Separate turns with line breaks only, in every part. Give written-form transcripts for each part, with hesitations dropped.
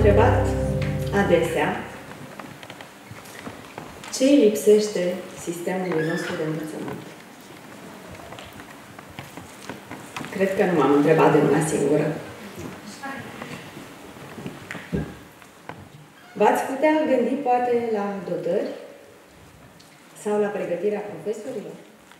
întrebat adesea ce îi lipsește sistemului nostru de învățământ. Cred că nu m-am întrebat de una singură. V-ați putea gândi poate la dotări sau la pregătirea profesorilor?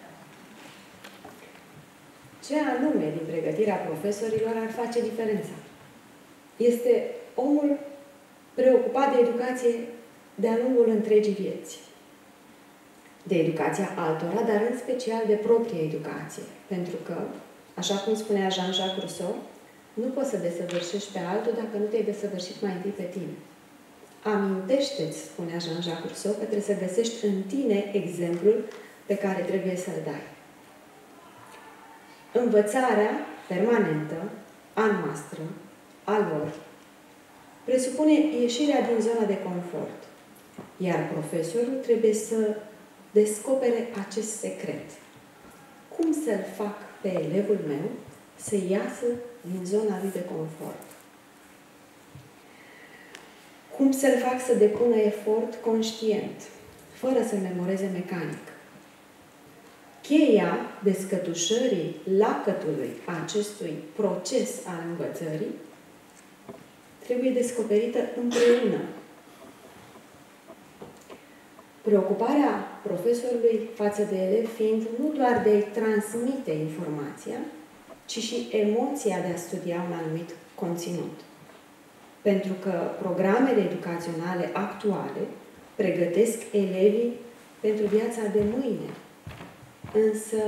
Ce anume din pregătirea profesorilor ar face diferența? Este omul preocupat de educație de-a lungul întregii vieți. De educația altora, dar în special de proprie educație. Pentru că, așa cum spunea Jean-Jacques Rousseau, nu poți să desăvârșești pe altul dacă nu te-ai desăvârșit mai întâi pe tine. Amintește-ți, spunea Jean-Jacques Rousseau, că trebuie să găsești în tine exemplul pe care trebuie să-l dai. Învățarea permanentă a noastră, a lor, presupune ieșirea din zona de confort. Iar profesorul trebuie să descopere acest secret. Cum să-l fac pe elevul meu să iasă din zona lui de confort? Cum să-l fac să depună efort conștient, fără să memoreze mecanic? Cheia descătușării lacătului acestui proces al învățării trebuie descoperită împreună. Preocuparea profesorului față de elev fiind nu doar de a-i transmite informația, ci și emoția de a studia un anumit conținut. Pentru că programele educaționale actuale pregătesc elevii pentru viața de mâine. Însă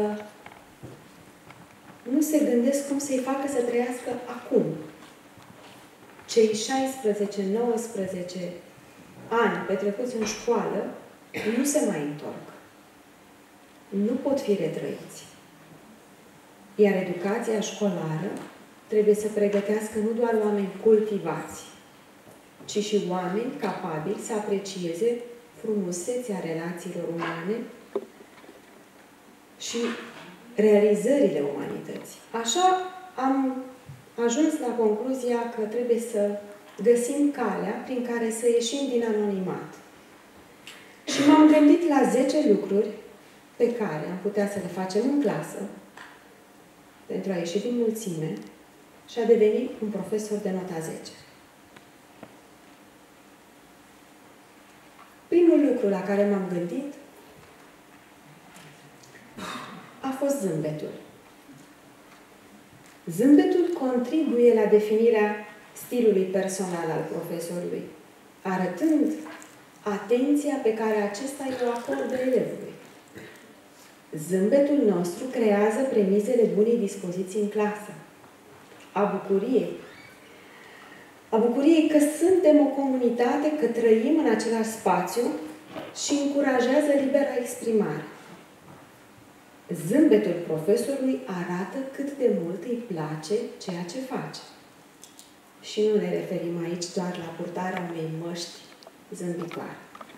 nu se gândesc cum să-i facă să trăiască acum. Cei 16-19 ani petrecuți în școală nu se mai întorc. Nu pot fi retrăiți. Iar educația școlară trebuie să pregătească nu doar oameni cultivați, ci și oameni capabili să aprecieze frumusețea relațiilor umane și realizările umanității. Așa am ajuns la concluzia că trebuie să găsim calea prin care să ieșim din anonimat. Și m-am gândit la 10 lucruri pe care am putea să le facem în clasă pentru a ieși din mulțime și a deveni un profesor de nota 10. Primul lucru la care m-am gândit a fost zâmbetul. Zâmbetul contribuie la definirea stilului personal al profesorului, arătând atenția pe care acesta îi o acordă elevului. Zâmbetul nostru creează premisele bunei dispoziții în clasă, a bucuriei. A bucuriei că suntem o comunitate, că trăim în același spațiu și încurajează libera exprimare. Zâmbetul profesorului arată cât de mult îi place ceea ce face. Și nu ne referim aici doar la purtarea unei măști zâmbitoare.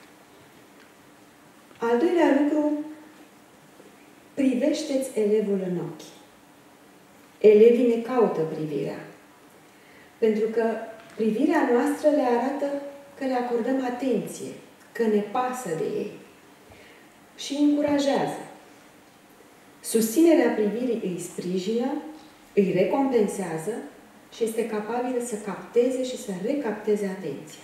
Al doilea lucru, privește-ți elevul în ochi. Elevii ne caută privirea. Pentru că privirea noastră le arată că le acordăm atenție, că ne pasă de ei și îi încurajează. Susținerea privirii îi sprijină, îi recompensează și este capabil să capteze și să recapteze atenția.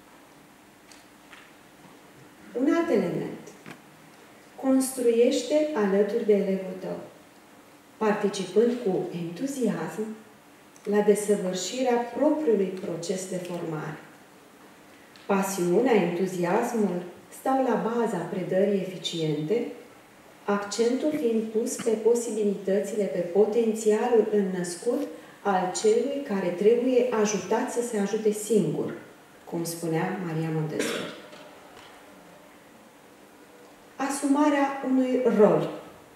Un alt element. Construiește alături de elevul tău, participând cu entuziasm la desăvârșirea propriului proces de formare. Pasiunea, entuziasmul stau la baza predării eficiente, accentul fiind pus pe posibilitățile, pe potențialul înnăscut al celui care trebuie ajutat să se ajute singur, cum spunea Maria Montessori. Asumarea unui rol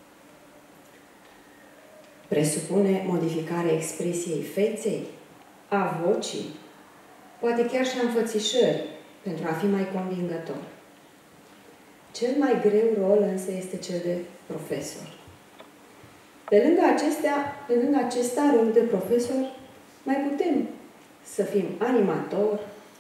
presupune modificarea expresiei feței, a vocii, poate chiar și a înfățișării, pentru a fi mai convingător. Cel mai greu rol însă este cel de profesor. Pe lângă acesta, rolul de profesor, mai putem să fim animatori,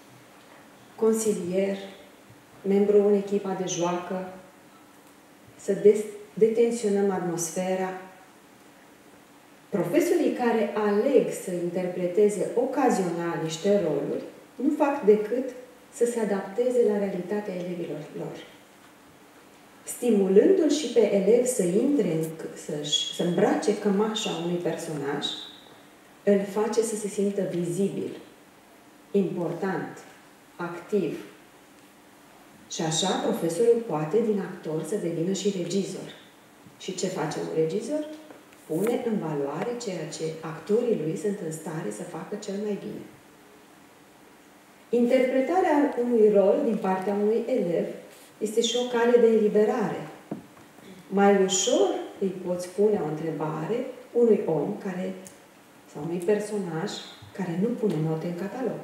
consilier, membru în echipa de joacă, să detensionăm atmosfera. Profesorii care aleg să interpreteze ocazional niște roluri nu fac decât să se adapteze la realitatea elevilor lor. Stimulându-l și pe elev să intre, să îmbrace cămașa unui personaj, îl face să se simtă vizibil, important, activ. Și așa, profesorul poate din actor să devină și regizor. Și ce face un regizor? Pune în valoare ceea ce actorii lui sunt în stare să facă cel mai bine. Interpretarea unui rol din partea unui elev este și o cale de eliberare. Mai ușor îi poți pune o întrebare unui om care, sau unui personaj care nu pune note în catalog.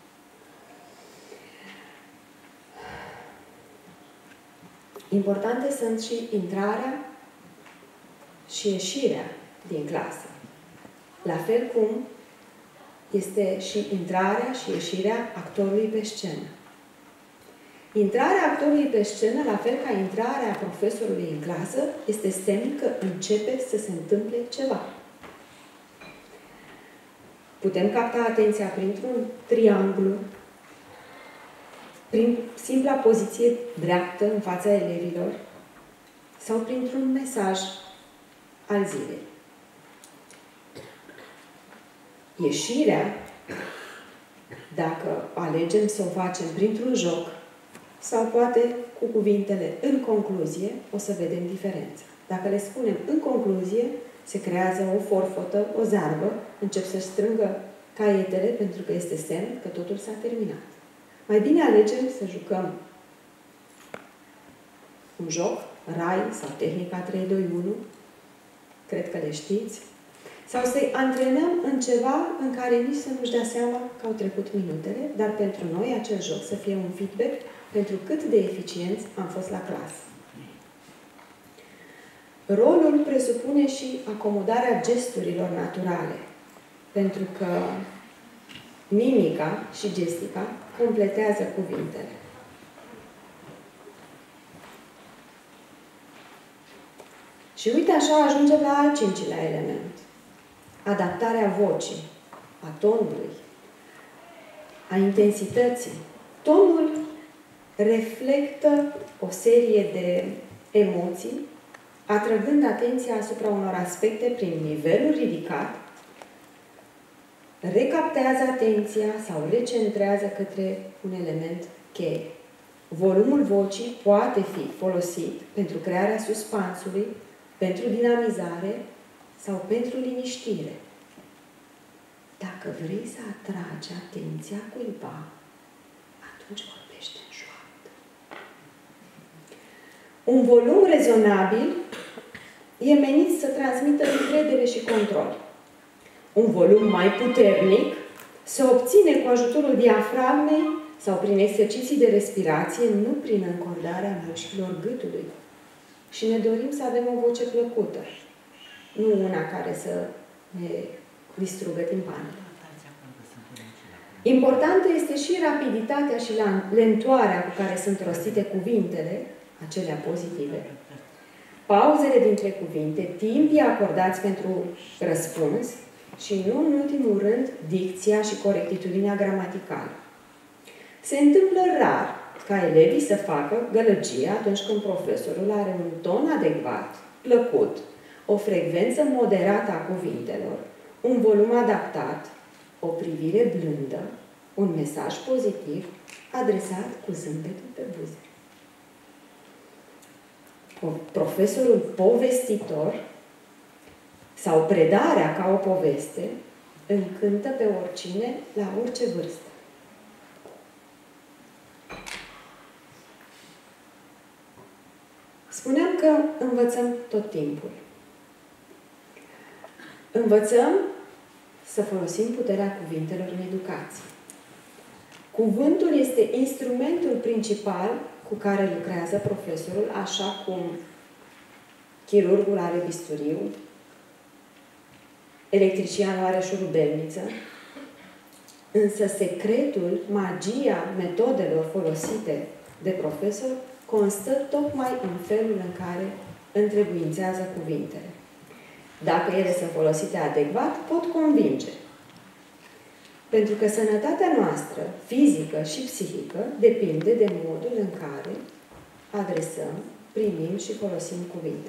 Importante sunt și intrarea și ieșirea din clasă. La fel cum este și intrarea și ieșirea actorului pe scenă. Intrarea actorului pe scenă, la fel ca intrarea profesorului în clasă, este semn că începe să se întâmple ceva. Putem capta atenția printr-un trianglu, prin simpla poziție dreaptă în fața elevilor sau printr-un mesaj al zilei. Ieșirea, dacă alegem să o facem printr-un joc sau poate cu cuvintele în concluzie, o să vedem diferența. Dacă le spunem în concluzie, se creează o forfotă, o zarbă, încep să strângă caietele pentru că este semn că totul s-a terminat. Mai bine alegem să jucăm un joc, RAI sau tehnica 3-2-1, cred că le știți, sau să-i antrenăm în ceva în care nici să nu-și dea seama că au trecut minutele, dar pentru noi acel joc să fie un feedback pentru cât de eficienți am fost la clasă. Rolul presupune și acomodarea gesturilor naturale, pentru că mimica și gestica completează cuvintele. Și uite așa ajungem la al cincilea element. Adaptarea vocii, a tonului, a intensității. Tonul reflectă o serie de emoții, atrăgând atenția asupra unor aspecte prin nivelul ridicat, recaptează atenția sau recentrează către un element cheie. Volumul vocii poate fi folosit pentru crearea suspansului, pentru dinamizare sau pentru liniștire. Dacă vrei să atragi atenția cuiva, atunci vorbește în șoaptă. Un volum rezonabil e menit să transmită încredere și control. Un volum mai puternic se obține cu ajutorul diafragmei sau prin exerciții de respirație, nu prin încordarea mușchilor gâtului. Și ne dorim să avem o voce plăcută, nu una care să ne distrugă timpanul. Importantă este și rapiditatea și lentoarea cu care sunt rostite cuvintele, acelea pozitive, pauzele dintre cuvinte, timpii acordați pentru răspuns și, nu în ultimul rând, dicția și corectitudinea gramaticală. Se întâmplă rar ca elevii să facă gălăgie atunci când profesorul are un ton adecvat, plăcut, o frecvență moderată a cuvintelor, un volum adaptat, o privire blândă, un mesaj pozitiv adresat cu zâmbetul pe buze. Profesorul povestitor sau predarea ca o poveste încântă pe oricine la orice vârstă. Spuneam că învățăm tot timpul. Învățăm să folosim puterea cuvintelor în educație. Cuvântul este instrumentul principal cu care lucrează profesorul, așa cum chirurgul are bisturiu, electricianul are șurubelniță, Însă secretul, magia metodelor folosite de profesor constă tocmai în felul în care întrebuințează cuvintele. Dacă ele sunt folosite adecvat, pot convinge. Pentru că sănătatea noastră, fizică și psihică, depinde de modul în care adresăm, primim și folosim cuvinte.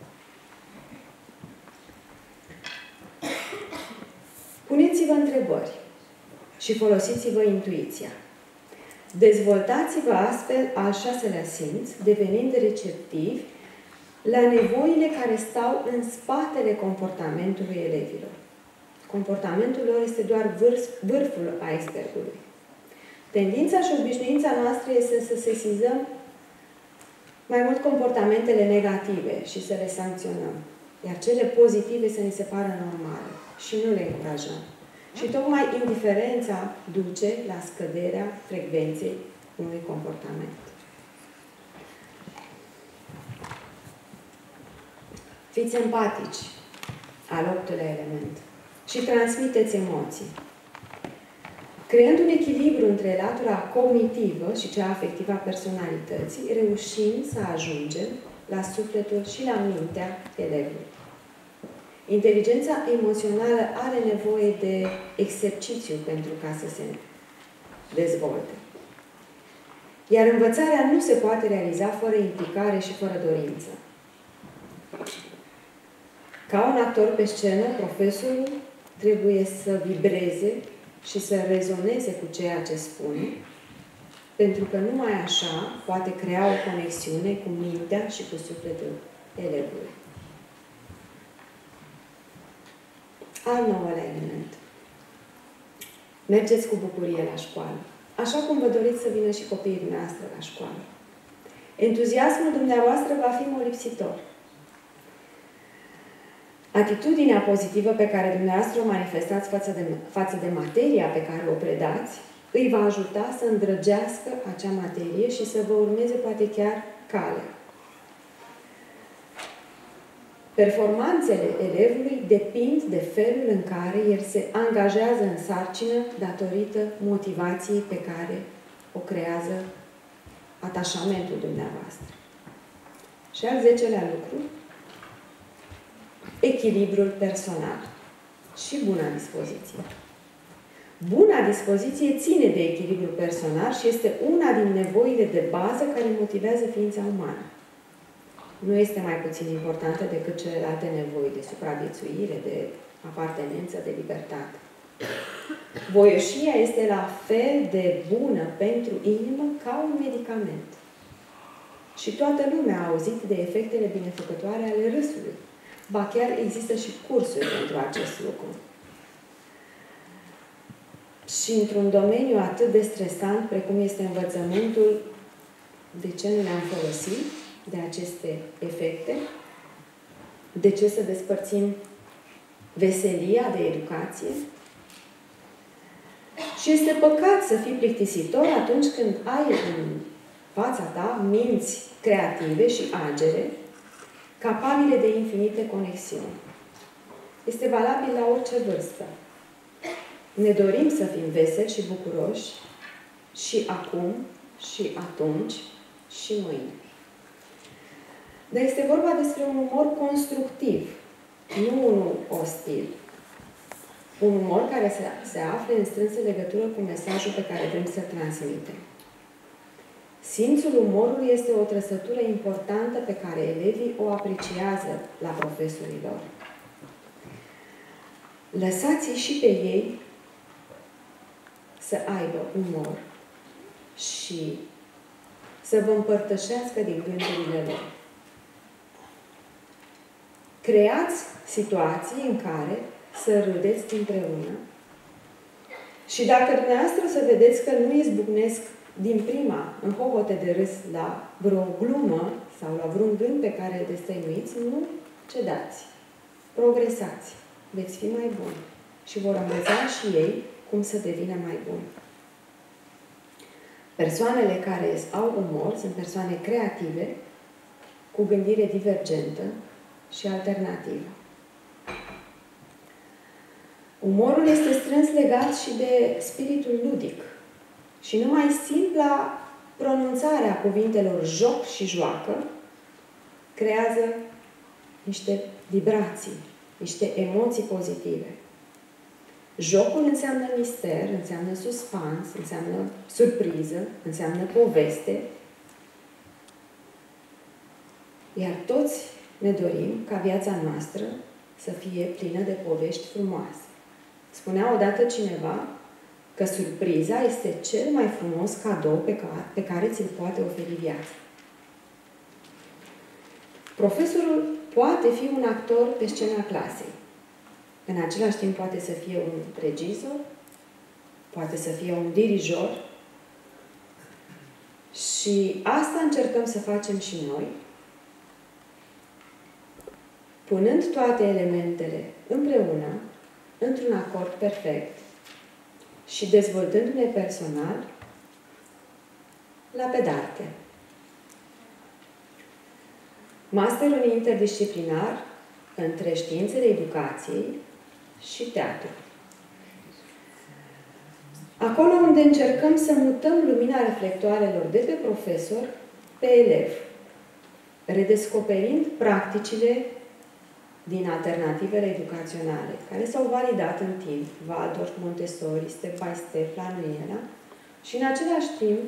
Puneți-vă întrebări și folosiți-vă intuiția. Dezvoltați-vă astfel al șaselea simț, devenind receptivi la nevoile care stau în spatele comportamentului elevilor. Comportamentul lor este doar vârful icebergului. Tendința și obișnuința noastră este să sesizăm mai mult comportamentele negative și să le sancționăm, iar cele pozitive să ne se pară normale și nu le încurajăm. Și tocmai indiferența duce la scăderea frecvenței unui comportament. Fiți empatici, al optulea element, și transmiteți emoții. Creând un echilibru între latura cognitivă și cea afectivă a personalității, reușim să ajungem la sufletul și la mintea elevului. Inteligența emoțională are nevoie de exercițiu pentru ca să se dezvolte. Iar învățarea nu se poate realiza fără implicare și fără dorință. Ca un actor pe scenă, profesorul trebuie să vibreze și să rezoneze cu ceea ce spune, pentru că numai așa poate crea o conexiune cu mintea și cu sufletul elevului. Al nouălea element. Mergeți cu bucurie la școală, așa cum vă doriți să vină și copiii dumneavoastră la școală. Entuziasmul dumneavoastră va fi molipsitor. Atitudinea pozitivă pe care dumneavoastră o manifestați față de materia pe care o predați, îi va ajuta să îndrăgească acea materie și să vă urmeze poate chiar calea. Performanțele elevului depind de felul în care el se angajează în sarcină datorită motivației pe care o creează atașamentul dumneavoastră. Și al 10-lea lucru, echilibrul personal și buna dispoziție. Buna dispoziție ține de echilibrul personal și este una din nevoile de bază care motivează ființa umană. Nu este mai puțin importantă decât celelalte nevoi de supraviețuire, de apartenență, de libertate. Voioșia este la fel de bună pentru inimă ca un medicament. Și toată lumea a auzit de efectele binefăcătoare ale râsului. Ba chiar există și cursuri pentru acest lucru. Și într-un domeniu atât de stresant precum este învățământul, de ce nu ne-am folosit de aceste efecte? De ce să despărțim veselia de educație? Și este păcat să fii plictisitor atunci când ai în fața ta minți creative și agere, capabile de infinite conexiuni. Este valabil la orice vârstă. Ne dorim să fim veseli și bucuroși și acum, și atunci, și mâine. Dar este vorba despre un umor constructiv, nu unul ostil. Un umor care se află în strânsă legătură cu mesajul pe care vrem să-l transmitem. Simțul umorului este o trăsătură importantă pe care elevii o apreciază la profesorii lor. Lăsați-i și pe ei să aibă umor și să vă împărtășească din gândurile lor. Creați situații în care să râdeți împreună și dacă dumneavoastră să vedeți că nu izbucnesc din prima în hohote de râs la vreo glumă sau la vreun gând pe care îl destăinuiți, nu cedați. Progresați. Veți fi mai buni. Și vor învăța și ei cum să devină mai buni. Persoanele care au umor sunt persoane creative, cu gândire divergentă și alternativă. Umorul este strâns legat și de spiritul ludic. Și numai simpla pronunțarea cuvintelor joc și joacă creează niște vibrații, niște emoții pozitive. Jocul înseamnă mister, înseamnă suspans, înseamnă surpriză, înseamnă poveste. Iar toți ne dorim ca viața noastră să fie plină de povești frumoase. Spunea odată cineva că surpriza este cel mai frumos cadou pe care ți-l poate oferi viața. Profesorul poate fi un actor pe scena clasei. În același timp poate să fie un regizor, poate să fie un dirijor și asta încercăm să facem și noi, punând toate elementele împreună, într-un acord perfect și dezvoltându-ne personal la pedarte. Masterul interdisciplinar între științele educației și teatru. Acolo unde încercăm să mutăm lumina reflectoarelor de pe profesor pe elev, redescoperind practicile din alternativele educaționale, care s-au validat în timp, Waldorf, Montessori, step by step, planul Iena, și în același timp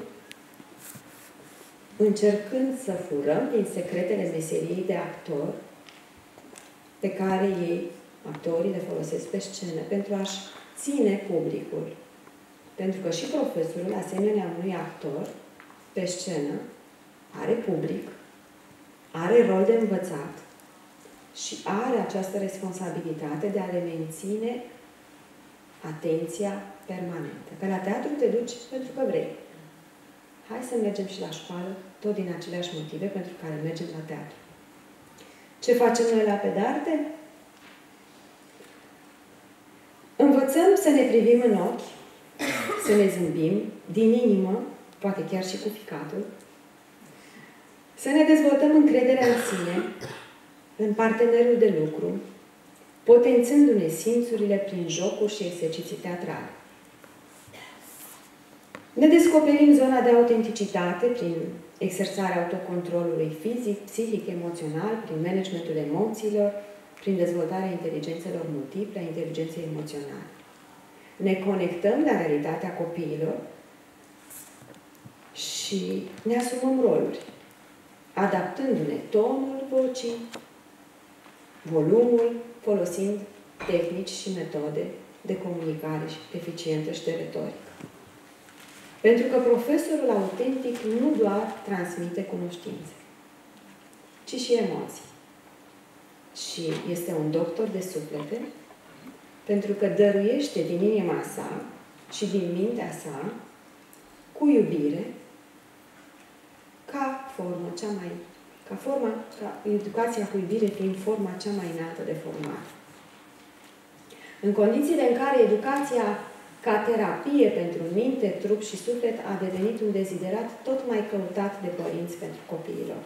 încercând să furăm din secretele meseriei de actor pe care ei, actorii, le folosesc pe scenă pentru a-și ține publicul. Pentru că și profesorul, asemenea unui actor, pe scenă, are public, are rol de învățat și are această responsabilitate de a le menține atenția permanentă. Că la teatru te duci pentru că vrei. Hai să mergem și la școală, tot din aceleași motive pentru care mergem la teatru. Ce facem noi la pedarte? Învățăm să ne privim în ochi, să ne zâmbim din inimă, poate chiar și cu ficatul, să ne dezvoltăm încrederea în sine, în partenerul de lucru, potențându-ne simțurile prin jocuri și exerciții teatrale. Ne descoperim zona de autenticitate prin exersarea autocontrolului fizic, psihic, emoțional, prin managementul emoțiilor, prin dezvoltarea inteligențelor multiple, a inteligenței emoționale. Ne conectăm la realitatea copiilor și ne asumăm roluri, adaptându-ne tonul vocii, volumul, folosind tehnici și metode de comunicare eficientă și de retorică. Pentru că profesorul autentic nu doar transmite cunoștințe, ci și emoții. Și este un doctor de suflete, pentru că dăruiește din inima sa și din mintea sa, cu iubire, ca educația cu iubire fiind forma cea mai înaltă de formare. În condițiile în care educația ca terapie pentru minte, trup și suflet a devenit un deziderat tot mai căutat de părinți pentru copiilor.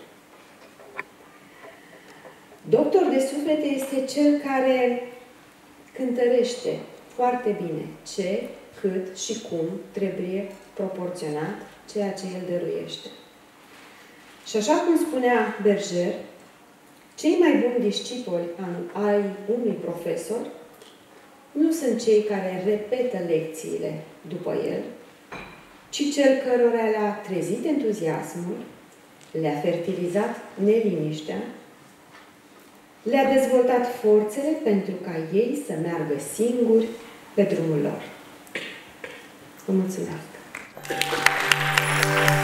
Doctor de suflete este cel care cântărește foarte bine ce, cât și cum trebuie proporționat ceea ce el dăruiește. Și așa cum spunea Berger, cei mai buni discipoli ai unui profesor nu sunt cei care repetă lecțiile după el, ci cel cărora le-a trezit entuziasmul, le-a fertilizat neliniștea, le-a dezvoltat forțele pentru ca ei să meargă singuri pe drumul lor. Vă mulțumesc!